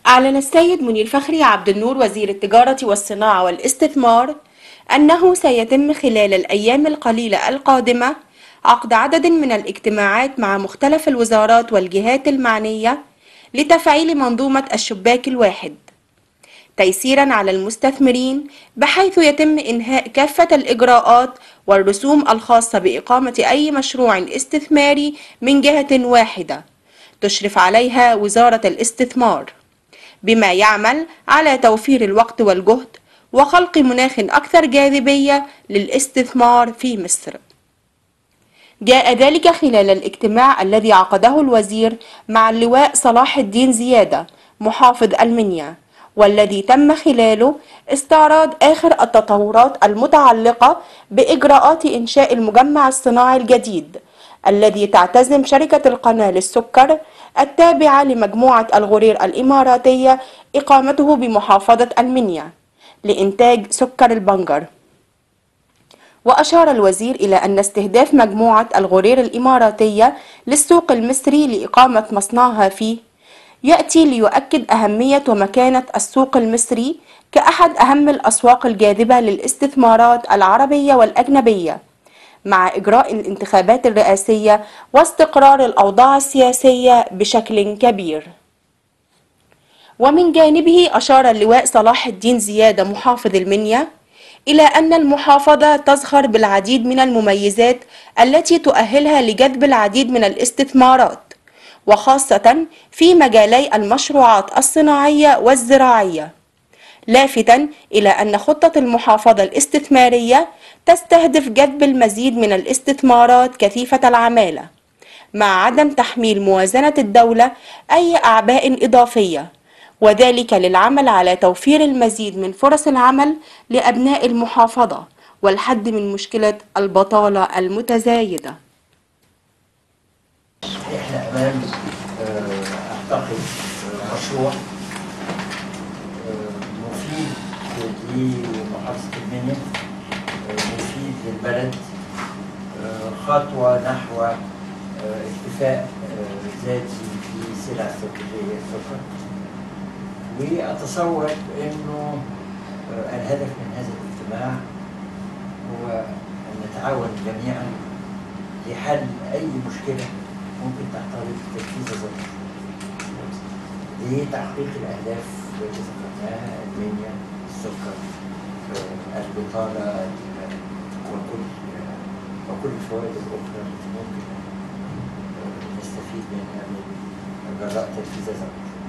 أعلن السيد منير فخري عبد النور وزير التجارة والصناعة والاستثمار أنه سيتم خلال الأيام القليلة القادمة عقد عدد من الاجتماعات مع مختلف الوزارات والجهات المعنية لتفعيل منظومة الشباك الواحد تيسيرا على المستثمرين، بحيث يتم إنهاء كافة الإجراءات والرسوم الخاصة بإقامة أي مشروع استثماري من جهة واحدة تشرف عليها وزارة الاستثمار، بما يعمل على توفير الوقت والجهد وخلق مناخ أكثر جاذبية للاستثمار في مصر. جاء ذلك خلال الاجتماع الذي عقده الوزير مع اللواء صلاح الدين زيادة محافظ المنيا، والذي تم خلاله استعراض آخر التطورات المتعلقة بإجراءات إنشاء المجمع الصناعي الجديد الذي تعتزم شركة القناة للسكر التابعة لمجموعة الغرير الإماراتية إقامته بمحافظة المنيا لإنتاج سكر البنجر. وأشار الوزير إلى أن استهداف مجموعة الغرير الإماراتية للسوق المصري لإقامة مصنعها فيه يأتي ليؤكد أهمية ومكانة السوق المصري كأحد أهم الأسواق الجاذبة للاستثمارات العربية والأجنبية، مع إجراء الانتخابات الرئاسية واستقرار الأوضاع السياسية بشكل كبير. ومن جانبه أشار اللواء صلاح الدين زيادة محافظ المنيا إلى أن المحافظة تزخر بالعديد من المميزات التي تؤهلها لجذب العديد من الاستثمارات، وخاصة في مجالي المشروعات الصناعية والزراعية، لافتا إلى أن خطة المحافظة الاستثمارية تستهدف جذب المزيد من الاستثمارات كثيفة العمالة، مع عدم تحميل موازنة الدولة أي أعباء إضافية، وذلك للعمل على توفير المزيد من فرص العمل لأبناء المحافظة والحد من مشكلة البطالة المتزايدة. احنا امام اعتقد مشروع مفيد لمحافظة المنيا، مفيد للبلد، خطوة نحو اكتفاء ذاتي في سلع استراتيجية السكر. وأتصور إنه الهدف من هذا الاجتماع هو أن نتعاون جميعا لحل أي مشكلة ممكن تحتوي تنفيذ هذا المشروع لتحقيق الأهداف التي ذكرناها: المنيا، السكر، البطالة، وكل الفوائد الأخرى التي ممكن نستفيد منها من جراء تنفيذ هذا المشروع.